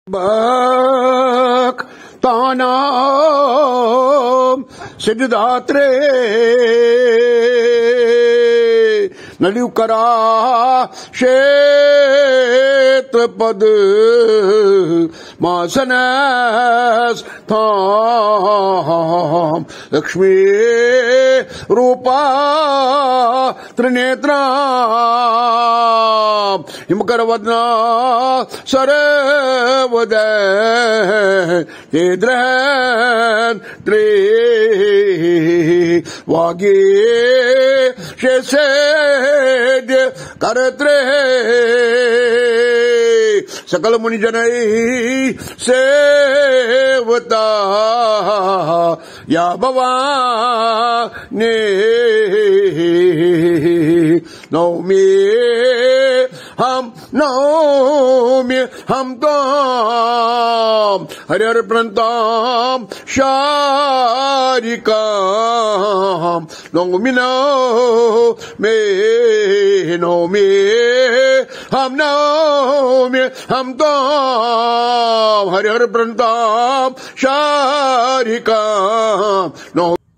भक्तानां सिद्धदात्रे नलियुकरा क्षेत्रपद मासनस्थां लक्ष्मी रूपा त्रिनेत्रा हिमकरवदना सर्वदयेन्द्रहन्त्री वागे शेषेद्य करत्रे सकल मुनिजनैः सेवता या भवानी नौमि हम ताम हरिहर प्रणताम शारिकाम नौमि हम ताम हरिहर प्रणताम शारिकाम